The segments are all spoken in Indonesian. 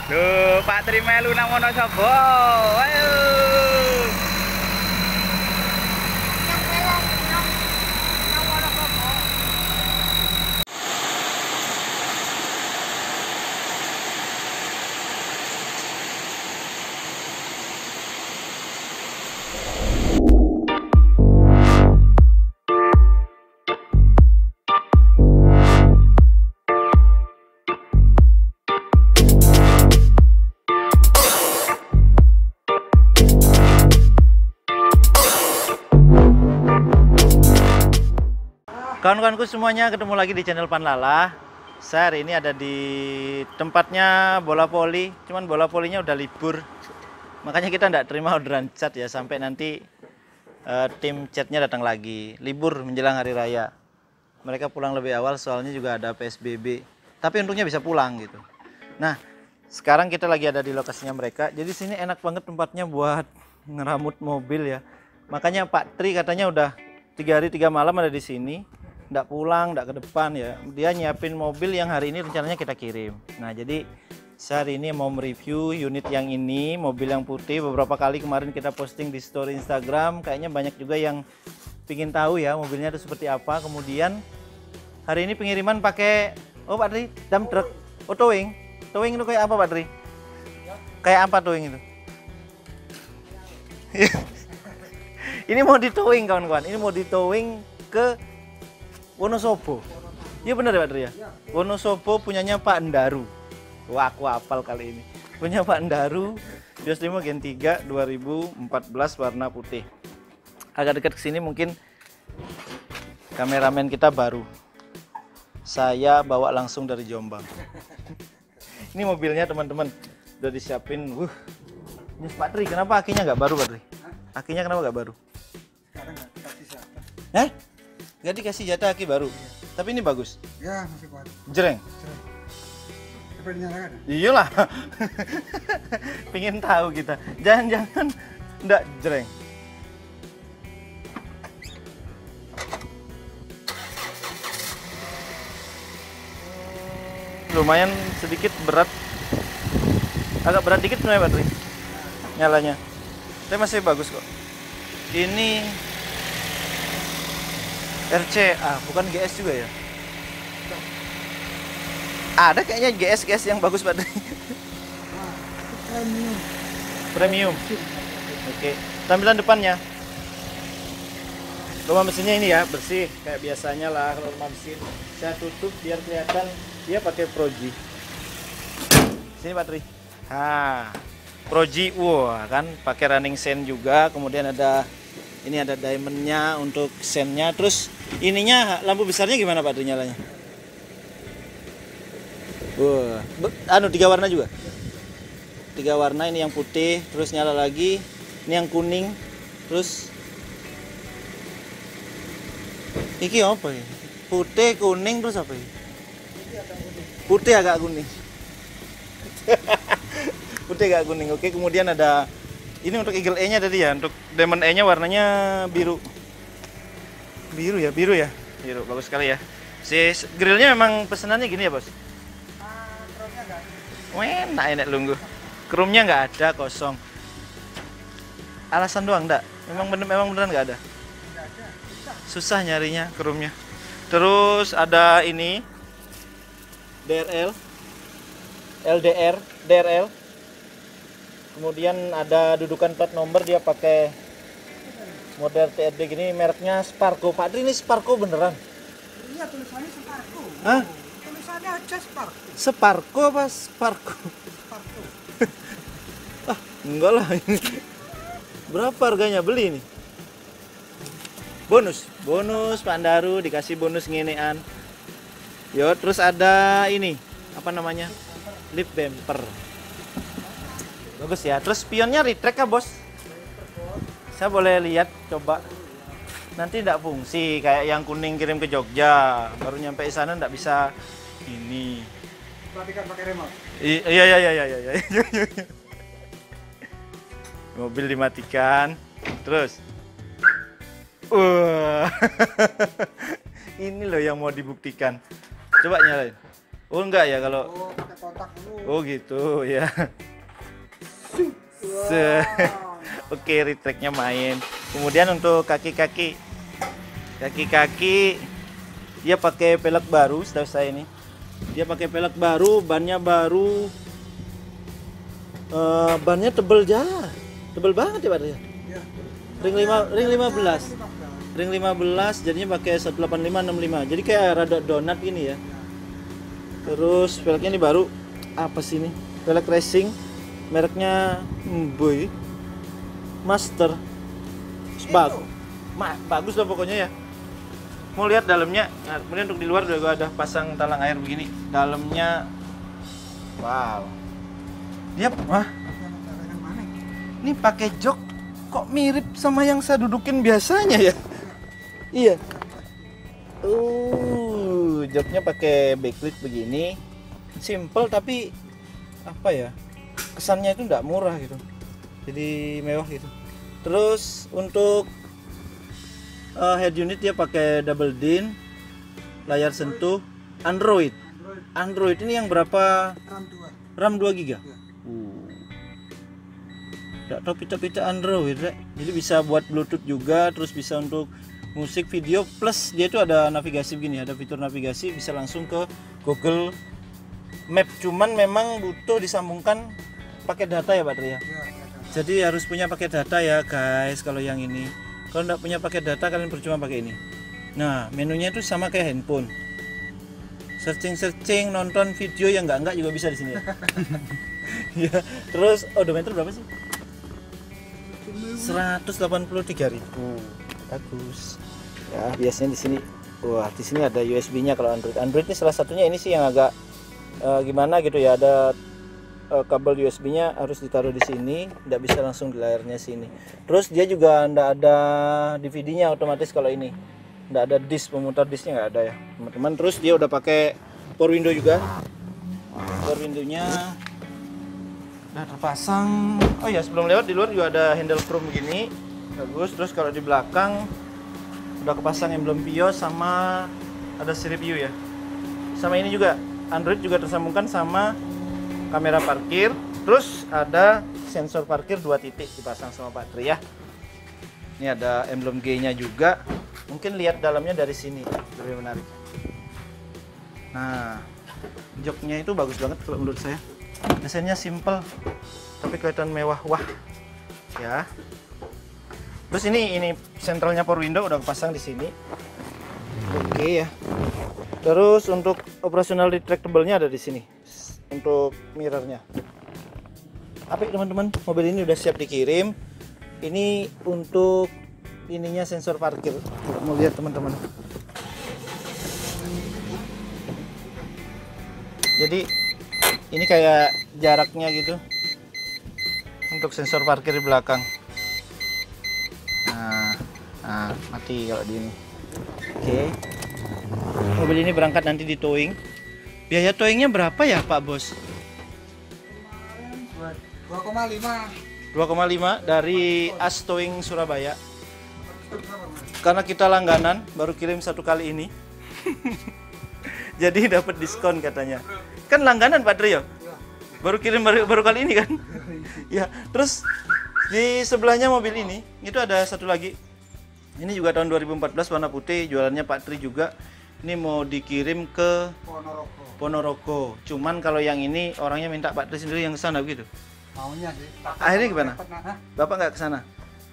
Duh, Pak Tri melu nang Wonosobo. Ayo. Kawan-kawanku semuanya, ketemu lagi di channel Panlala. Saya hari ini ada di tempatnya bola voli, cuman bola volinya udah libur. Makanya kita nggak terima orderan cat ya, sampai nanti tim catnya datang lagi. Libur menjelang hari raya. Mereka pulang lebih awal soalnya juga ada PSBB. Tapi untungnya bisa pulang gitu. Nah, sekarang kita lagi ada di lokasinya mereka. Jadi sini enak banget tempatnya buat ngeramut mobil ya. Makanya Pak Tri katanya udah 3 hari 3 malam ada di sini. Nggak pulang, nggak ke depan ya. Dia nyiapin mobil yang hari ini rencananya kita kirim. Nah, jadi saya hari ini mau mereview unit yang ini, mobil yang putih. Beberapa kali kemarin kita posting di story Instagram. Kayaknya banyak juga yang pingin tahu ya mobilnya itu seperti apa. Kemudian hari ini pengiriman pakai, oh Pak Tri, dump truck, oh towing. Towing itu kayak apa Pak Tri? Kayak apa towing itu? Ini mau di towing kawan-kawan. Ini mau di towing ke Wonosobo. Iya benar ya Pak Tri ya? Wonosobo punyanya Pak Endaru. Wah, aku hafal kali ini. Punya Pak Endaru, Vios 5 Gen 3 2014 warna putih. Agak dekat ke sini mungkin kameramen kita baru. Saya bawa langsung dari Jombang. Ini mobilnya teman-teman. Udah disiapin. Ini Pak Tri, kenapa akinya nggak baru Pak Tri? Akinya kenapa nggak baru? Sekarang nggak dikasih jatah. Gak dikasih jatah aki baru. Iya. Tapi ini bagus. Ya masih kuat. Jreng. Cerai. Coba dinyalakan. Iyalah. Pengen tahu kita. Jangan-jangan enggak jreng. Lumayan sedikit berat. Agak berat dikit sebenarnya Pak Tri. Nyalanya. Tapi masih bagus kok. Ini RCA, bukan GS juga ya? Ada kayaknya GS yang bagus Pak Tri. Premium. Premium. Oke. Tampilan depannya. Rumah mesinnya ini ya, bersih kayak biasanya lah kalau rumah mesin. Saya tutup biar kelihatan dia pakai Proji. Sini Pak Tri. Proji, wah kan pakai running sen juga. Kemudian ada ini ada diamondnya untuk sennya. Terus ininya lampu besarnya gimana Pak Tri nyalanya? Wah, 3 warna juga. 3 warna, ini yang putih, terus nyala lagi. Ini yang kuning, terus iki apa ya? Putih, kuning, terus apa ya? Putih agak kuning. Putih agak kuning. Oke, kemudian ada ini untuk Eagle E-nya tadi ya, untuk Diamond E-nya warnanya biru. Biru ya. Biru, bagus sekali ya. Si grillnya memang pesenannya gini ya, Bos? Kromnya nggak ada. Enak lunggu. Chrome-nya nggak ada, kosong. Alasan doang enggak? Memang beneran nggak ada. Nggak ada. Susah nyarinya chrome-nya. Terus ada ini DRL, LDR, DRL. Kemudian ada dudukan plat nomor, dia pakai model TRD gini, mereknya Sparco. Pak Tri, ini Sparco beneran? Iya, tulisannya Sparco. Hah? Tulisannya aja Sparco. Sparco apa Sparco? Sparco. Enggak lah ini. Berapa harganya beli ini? Bonus Pak Andaru dikasih bonus ngenean. Yo, terus ada ini apa namanya? Lip bumper. Bagus ya. Terus spionnya retract kah, Bos? Saya boleh lihat coba. Nanti tidak fungsi kayak yang kuning kirim ke Jogja. Baru nyampe di sana tidak bisa ini. Perhatikan pakai remote. Iya. Mobil dimatikan. Terus ini loh yang mau dibuktikan. Coba nyalain. Oh enggak ya kalau Oh, pakai kotak dulu. Oh gitu ya. Wow. Oke, retracknya main. Kemudian untuk kaki-kaki dia pakai pelek baru, setahu saya ini. Dia pakai pelek baru, bannya baru. Bannya tebel banget ya Pak ya. Ya. Ring 15. Ring 15 jadinya pakai 185/65. Jadi kayak rada donat gini ya. Terus peleknya ini baru. Apa sih ini? Pelek racing. Mereknya Boy Master. Bagus lah pokoknya ya. Mau lihat dalamnya. Nah, kemudian untuk di luar juga ada pasang talang air begini. Dalamnya wow. Dia ini pakai jok kok mirip sama yang saya dudukin biasanya ya. Iya. Joknya pakai backlit begini. Simple tapi apa ya? Kesannya itu enggak murah gitu. Jadi mewah gitu. Terus untuk head unit dia pakai double din, layar sentuh, Android ini yang berapa? RAM 2 GB. Nggak tahu pita-pita Android ya. Jadi bisa buat Bluetooth juga, terus bisa untuk musik, video, plus dia itu ada navigasi begini, ada fitur navigasi, bisa langsung ke Google Map. Cuman memang butuh disambungkan pakai data ya Pak Tri ya. Jadi harus punya pakai data ya guys kalau yang ini. Kalau nggak punya pakai data kalian percuma pakai ini. Nah menunya itu sama kayak handphone. Searching nonton video yang enggak juga bisa di sini ya. Ya. Terus odometer berapa sih? 183.000. Bagus. Ya biasanya di sini. Wah di sini ada USB-nya kalau Android. Android ini salah satunya ini sih yang agak gimana gitu ya, ada kabel USB-nya harus ditaruh di sini, tidak bisa langsung di layarnya sini. Terus dia juga tidak ada DVD-nya otomatis kalau ini, tidak ada disk, pemutar disknya nggak ada ya teman-teman. Terus dia udah pakai power window juga, power window-nya udah terpasang. Oh ya sebelum lewat di luar juga ada handle chrome begini, bagus. Terus kalau di belakang udah kepasang emblem Pio sama ada sirip view ya. Sama ini juga Android juga tersambungkan sama kamera parkir, terus ada sensor parkir 2 titik dipasang sama Pak Tri ya. Ini ada emblem G-nya juga. Mungkin lihat dalamnya dari sini lebih menarik. Nah, joknya itu bagus banget kalau menurut saya. Desainnya simple tapi kelihatan mewah wah. Ya. Terus ini sentralnya power window udah kepasang di sini. Oke ya. Terus untuk operasional retractable-nya ada di sini. Untuk mirrornya. Apik teman-teman, mobil ini udah siap dikirim. Ini untuk ininya sensor parkir. Mau lihat teman-teman. Jadi ini kayak jaraknya gitu untuk sensor parkir di belakang. Nah mati kalau di ini. Oke. Mobil ini berangkat nanti di towing. Biaya towingnya berapa ya Pak Bos? 2,5 dari As Towing Surabaya. Karena kita langganan baru kirim 1 kali ini. Jadi dapat diskon katanya. Kan langganan Pak Tri ya? Baru kirim baru kali ini kan? Ya, terus di sebelahnya mobil ini itu ada satu lagi. Ini juga tahun 2014 warna putih, jualannya Pak Tri juga. Ini mau dikirim ke Ponorogo. Cuman kalau yang ini orangnya minta Pak Tri sendiri yang ke sana begitu. Maunya sih. Akhirnya gimana? Bapak nggak ke sana?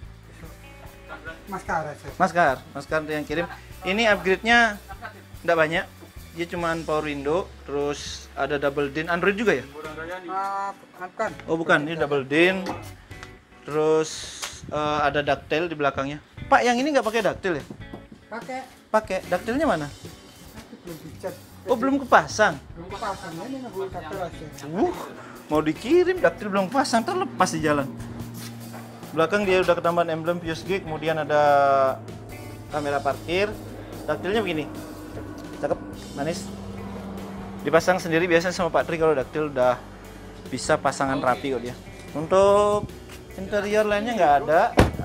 Maskar yang kirim. Ini upgrade-nya nggak banyak. Dia cuman power window, terus ada double din. Android juga ya? Bukan. Oh bukan, ini double din. Terus ada ductile di belakangnya. Pak, yang ini nggak pakai ductile ya? Pakai. Ductile-nya mana? Belum dicat. Oh belum kepasang. Belum pasang ini nggak ductile aja. Mau dikirim, ductile belum pasang, terlepas di jalan. Belakang dia udah ketambahan emblem Pius G, kemudian ada kamera parkir. Ductile-nya begini. Cakep, manis. Dipasang sendiri biasanya sama Pak Tri kalau ductile udah bisa pasangan rapi kok dia. Untuk interior lainnya nggak ada.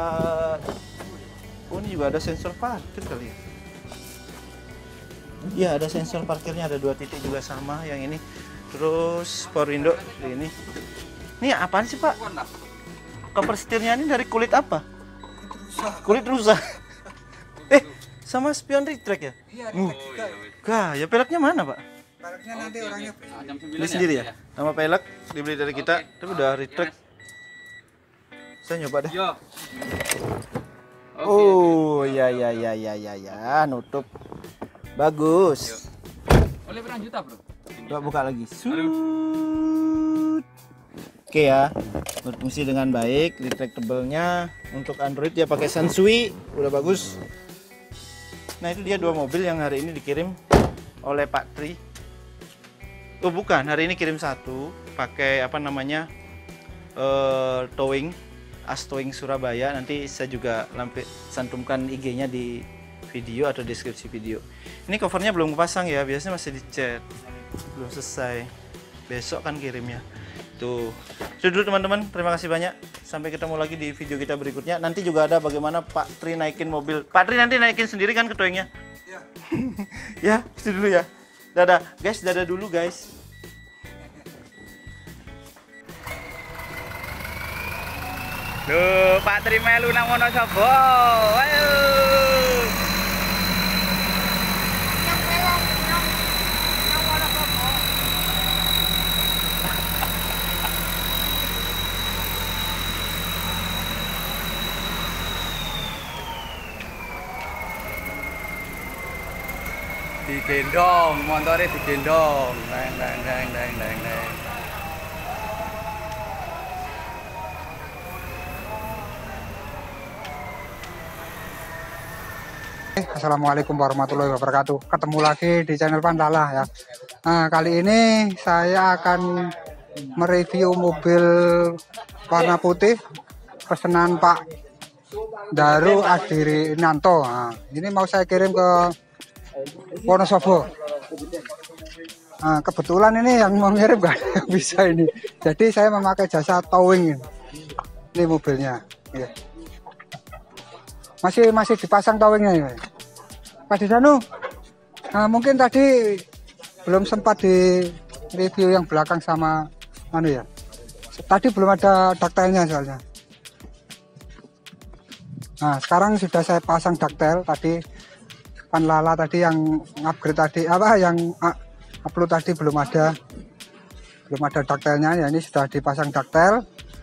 Oh ini juga ada sensor parkir kali ya. Iya ada sensor parkirnya, ada 2 titik juga sama yang ini. Terus power window di ini. Ini apaan sih Pak? Cover setirnya ini dari kulit apa? Kulit rusa. Sama spion retract ya? Iya, retract juga. Gah, ya peleknya mana Pak? Peleknya nanti orangnya Beli sendiri ya? Nama pelek dibeli dari kita, tapi udah retract. Saya nyoba deh. Oh, ya, nutup. Bagus. Oleh berapa juta, Bro? Coba buka lagi. Oke ya, berfungsi dengan baik. Retractable-nya untuk Android dia pakai Sansui, udah bagus. Nah itu dia dua mobil yang hari ini dikirim oleh Pak Tri. Oh bukan, hari ini kirim satu, pakai apa namanya towing, As Towing Surabaya. Nanti saya juga santumkan IG-nya di video atau deskripsi video. Ini covernya belum pasang ya, biasanya masih dicat, belum selesai. Besok kan kirimnya. Tuh, itu dulu teman-teman. Terima kasih banyak. Sampai ketemu lagi di video kita berikutnya. Nanti juga ada bagaimana Pak Tri naikin mobil. Pak Tri nanti naikin sendiri kan ke towingnya? Iya. Ya, itu dulu ya. Dadah, guys. Dadah dulu, guys. Loh, Pak Tri melu nang Wonosobo. Ayo. Digendong, motornya digendong. Neng. Assalamualaikum warahmatullahi wabarakatuh. Ketemu lagi di channel Pandala ya. Nah, kali ini saya akan mereview mobil warna putih pesanan Pak Daru Adiri Nanto. Nah, ini mau saya kirim ke Wonosobo. Nah, kebetulan ini yang mau ngirim gak bisa ini. Jadi saya memakai jasa towing ini mobilnya. Ya. Masih dipasang towingnya ini. Pak Disanu, nah, mungkin tadi belum sempat di review yang belakang sama ya. Tadi belum ada daktelnya soalnya. Nah, sekarang sudah saya pasang daktel tadi. Panlala tadi yang upgrade tadi yang upload tadi belum ada daktelnya ya, ini sudah dipasang daktel.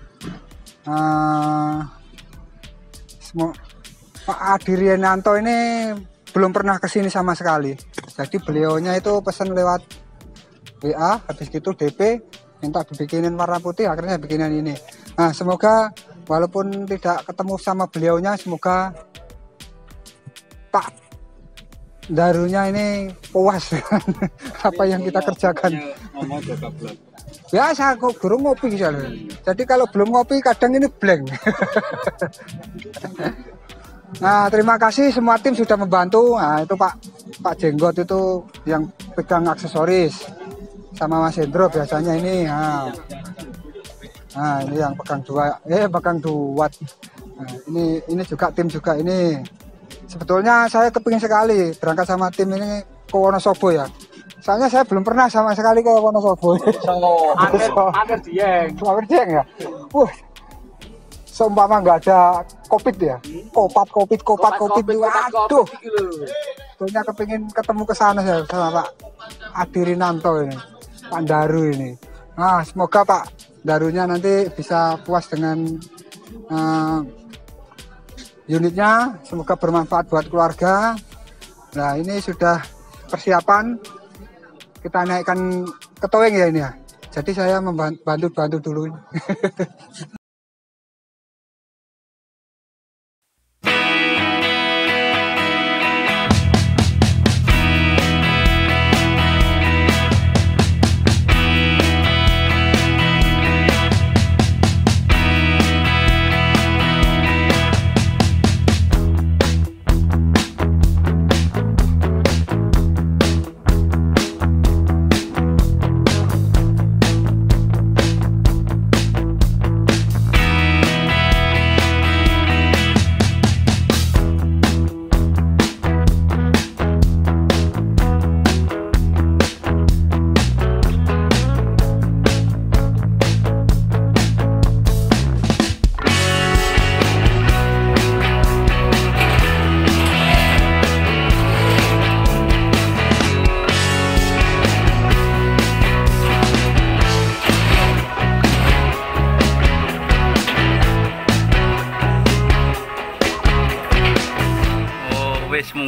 Pak Adiri Nanto ini belum pernah kesini sama sekali, jadi beliaunya itu pesan lewat WA, habis gitu DP minta dibikinin warna putih, akhirnya bikinin ini. Nah, semoga walaupun tidak ketemu sama beliaunya, semoga Pak Darunya ini puas dengan apa yang kita kerjakan. Biasa kok burung ngopi misalnya. Jadi kalau belum ngopi kadang ini blank. Nah, terima kasih semua tim sudah membantu. Nah, itu Pak Jenggot itu yang pegang aksesoris, sama Mas Hendro biasanya ini. Nah, ini yang pegang pegang duat. Nah, ini juga tim juga ini. Sebetulnya saya kepingin sekali berangkat sama tim ini ke Wonosobo ya. Soalnya saya belum pernah sama sekali ke Wonosobo. Akhir dieng ya. Seumpama nggak ada COVID ya. Kopat. Waduh. Sebetulnya kepingin ketemu ke sana ya sama Pak Adiri Nanto ini. Pak Daru ini. Nah, semoga Pak Darunya nanti bisa puas dengan unitnya, semoga bermanfaat buat keluarga. Nah, ini sudah persiapan kita naikkan ke towing ya ini ya. Jadi saya bantu dulu.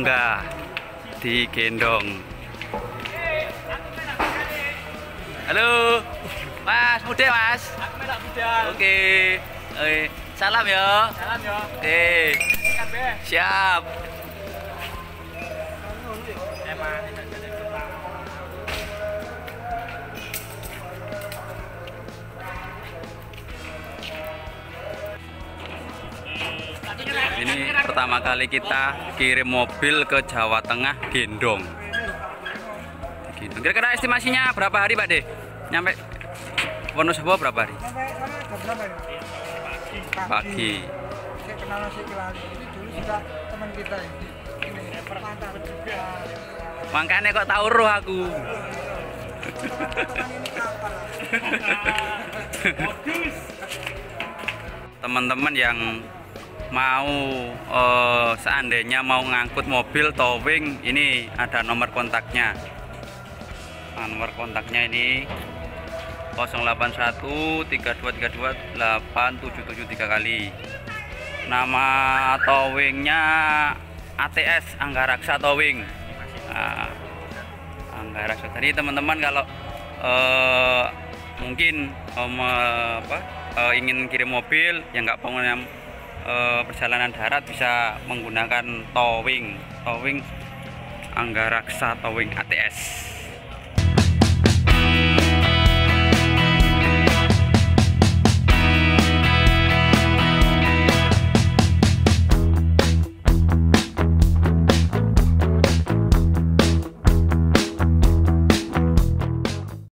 bangga digendong. Halo, Mas Mude Mas. Oke, salam ya. Oke, siap. Ini pertama kali kita kirim mobil ke Jawa Tengah gendong. Kira-kira estimasinya berapa hari Pak De? Nyampe Wonosobo berapa hari? Pagi. Saya kenal si Kelali. Ini dulu sudah teman kita ini. Permantap juga. Makanya kok tahu roh aku. Teman-teman yang mau seandainya mau ngangkut mobil towing, ini ada nomor kontaknya. Nomor kontaknya ini 081 3232 8773 kali. Nama towingnya ATS Anggaraksa Towing. Nah, Anggaraksa. Jadi teman-teman kalau mungkin ingin kirim mobil yang nggak pengen perjalanan darat, bisa menggunakan towing Anggaraksa Towing ATS.